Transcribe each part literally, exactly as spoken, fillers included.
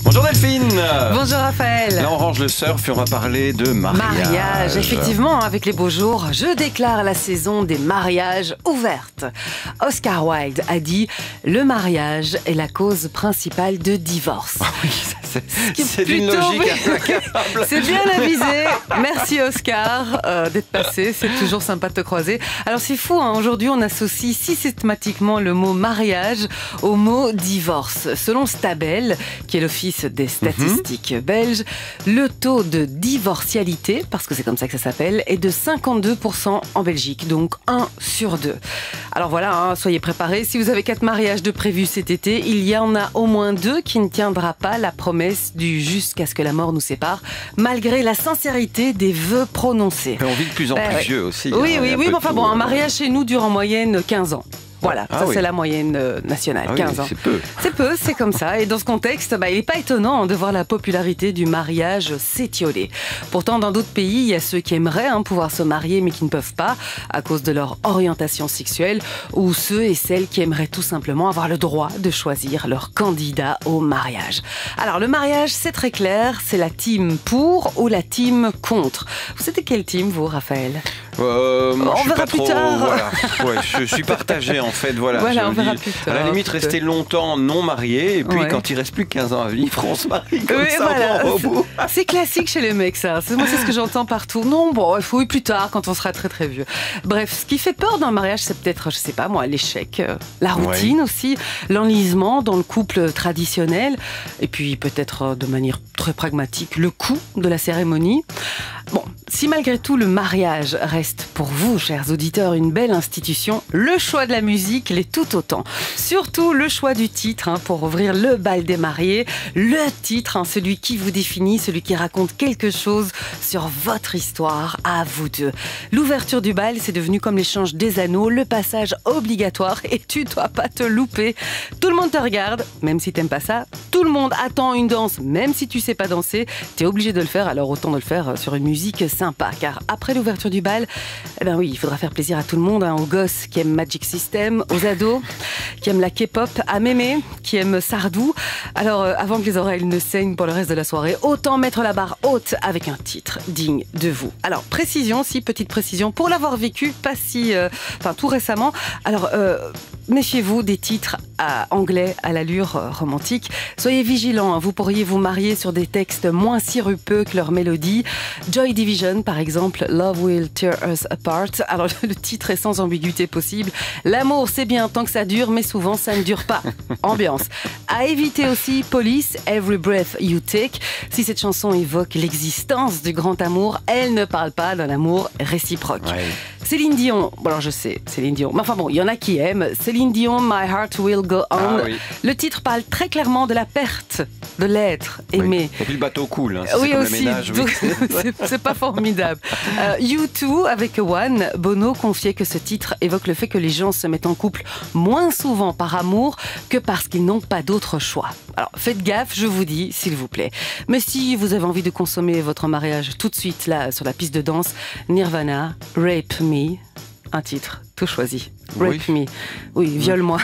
Bonjour Delphine. Bonjour Raphaël. Là on range le surf et on va parler de mariage. Mariage, effectivement, avec les beaux jours, je déclare la saison des mariages ouverte. Oscar Wilde a dit « Le mariage est la cause principale de divorce ». Oui, c'est d'une logique implacable. C'est bien avisé. Merci Oscar euh, d'être passé. C'est toujours sympa de te croiser. Alors c'est fou, hein, aujourd'hui on associe systématiquement le mot mariage au mot divorce. Selon Stabel, qui est l'Office des statistiques mm-hmm. belges, le taux de divorcialité, parce que c'est comme ça que ça s'appelle, est de cinquante-deux pour cent en Belgique, donc un sur deux. Alors voilà, hein, soyez préparés. Si vous avez quatre mariages de prévus cet été, il y en a au moins deux qui ne tiendra pas la promesse du jusqu'à ce que la mort nous sépare, malgré la sincérité des vœux prononcés. Et on vit de plus en ben plus ouais. vieux aussi. Oui, hein, oui, oui, mais enfin bon, un mariage chez nous dure en moyenne quinze ans. Voilà, ah ça oui. c'est la moyenne euh, nationale, ah quinze oui, ans. C'est peu. C'est peu, c'est comme ça. Et dans ce contexte, bah, il n'est pas étonnant de voir la popularité du mariage s'étioler. Pourtant, dans d'autres pays, il y a ceux qui aimeraient hein, pouvoir se marier mais qui ne peuvent pas à cause de leur orientation sexuelle, ou ceux et celles qui aimeraient tout simplement avoir le droit de choisir leur candidat au mariage. Alors le mariage, c'est très clair, c'est la team pour ou la team contre. Vous êtes de quelle team, vous, Raphaël ? Euh, moi, on je suis verra pas plus trop, tard. Voilà. Ouais, je suis partagé en fait. Voilà, voilà je on me verra dis, plus tard. À la limite, rester longtemps non marié, et puis ouais. quand il reste plus que quinze ans à vivre, on se marie comme oui, ça voilà. au bout. C'est classique chez les mecs, ça. Moi, c'est ce que j'entends partout. Non, bon, il faut y plus tard, quand on sera très très vieux. Bref, ce qui fait peur dans le mariage, c'est peut-être, je sais pas moi, l'échec, euh, la routine ouais. aussi, l'enlisement dans le couple traditionnel, et puis peut-être euh, de manière très pragmatique, le coût de la cérémonie. Bon, si malgré tout le mariage reste pour vous, chers auditeurs, une belle institution, le choix de la musique l'est tout autant. Surtout le choix du titre hein, pour ouvrir le bal des mariés. Le titre, hein, celui qui vous définit, celui qui raconte quelque chose sur votre histoire à vous deux. L'ouverture du bal, c'est devenu comme l'échange des anneaux, le passage obligatoire et tu dois pas te louper. Tout le monde te regarde, même si t'aimes pas ça. Tout le monde attend une danse, même si tu sais pas danser. T'es obligé de le faire, alors autant de le faire sur une musique sympa. Car après l'ouverture du bal, eh ben oui, il faudra faire plaisir à tout le monde, hein, aux gosses qui aiment Magic System, aux ados qui aiment la K-pop, à mémé qui aiment Sardou. Alors euh, avant que les oreilles ne saignent pour le reste de la soirée, autant mettre la barre haute avec un titre digne de vous. Alors précision, si petite précision, pour l'avoir vécu pas si, euh, enfin tout récemment. Alors euh, méfiez-vous des titres à anglais à l'allure euh, romantique. Soyez vigilants, hein, vous pourriez vous marier sur des textes moins sirupeux que leur mélodie. Joy Division, par exemple, Love Will Tear Us Apart. Alors le titre est sans ambiguïté possible. L'amour, c'est bien tant que ça dure, mais souvent ça ne dure pas. Ambiance. À éviter aussi Police, Every Breath You Take. Si cette chanson évoque l'existence du grand amour, elle ne parle pas d'un amour réciproque. Ouais. Céline Dion, bon alors je sais, Céline Dion, mais enfin bon, il y en a qui aiment. Céline Dion, My Heart Will Go On. Ah, oui. Le titre parle très clairement de la perte de l'être aimé. Oui. Et puis le bateau coule, hein, oui c'est comme aussi, le ménage. Oui. c'est pas formidable. Euh, U deux avec One, Bono confiait que ce titre évoque le fait que les gens se mettent en couple moins souvent par amour que parce qu'ils n'ont pas d'autre choix. Alors faites gaffe, je vous dis, s'il vous plaît. Mais si vous avez envie de consommer votre mariage tout de suite là sur la piste de danse, Nirvana, Rape Me, un titre tout choisi. Rape oui. me. Oui, viole-moi.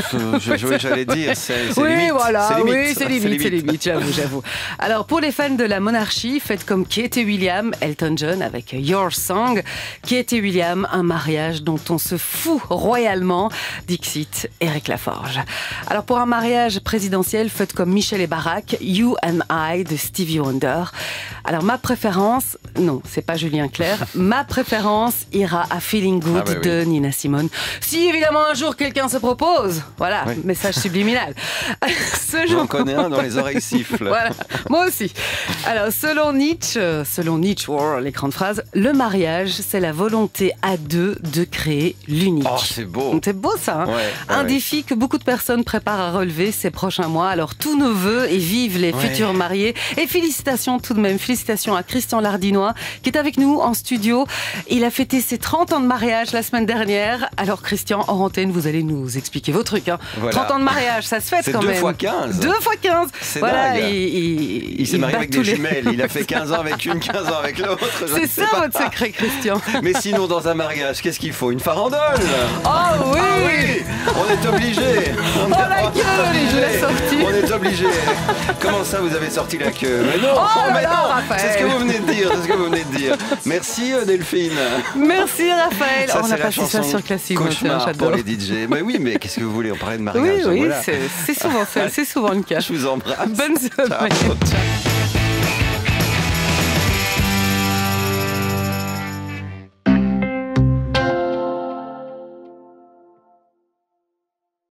J'allais dire, c'est oui, limite. voilà, limite. oui, c'est limite, c'est limite, j'avoue, j'avoue. Alors, pour les fans de la monarchie, faites comme Kate et William, Elton John avec Your Song. Kate et William, un mariage dont on se fout royalement. Dixit, Eric Laforge. Alors, pour un mariage présidentiel, faites comme Michel et Barack, You and I de Stevie Wonder. Alors, ma préférence, non, c'est pas Julien Clerc, ma préférence ira à Feeling Good ah bah de oui. Nina Simone. Si évidemment un jour quelqu'un se propose, voilà, oui. message subliminal. Selon... J'en connais un dont les oreilles sifflent. Voilà, moi aussi. Alors selon Nietzsche, selon Nietzsche, oh, les grandes phrases, le mariage, c'est la volonté à deux de créer l'unique. Oh, c'est beau. C'est beau ça. Hein, ouais, un ouais. défi que beaucoup de personnes préparent à relever ces prochains mois. Alors tous nos vœux et vive les ouais. futurs mariés. Et félicitations tout de même, félicitations à Christian Lardinois qui est avec nous en studio. Il a fêté ses trente ans de mariage la semaine dernière. Alors Christian, Christian, hors antenne, vous allez nous expliquer vos trucs. Hein. Voilà. trente ans de mariage, ça se fête quand deux même. fois quinze. deux fois quinze. C'est voilà, dingue. Il, il, il s'est marié avec des les... jumelles. Il a fait quinze ans avec une, quinze ans avec l'autre. C'est ça pas. votre secret, Christian. Mais sinon, dans un mariage, qu'est-ce qu'il faut? Une farandole. Oh oui, ah, oui. On est obligé. On oh la queue, je l'ai sortie. On est obligé. Comment ça, vous avez sorti la queue? Mais non, oh mais là, non. Raphaël. C'est ce que vous venez de dire. C'est ce que vous venez de dire. Merci Delphine. Merci Raphaël. Ça, on a passé ça sur Classique. Cauchemar pour les D J. Mais oui, mais qu'est-ce que vous voulez? On parlait de mariage. Oui, oui, voilà. c'est souvent, c'est souvent le cas. Je vous embrasse. Bonne semaine. Ciao. Ciao.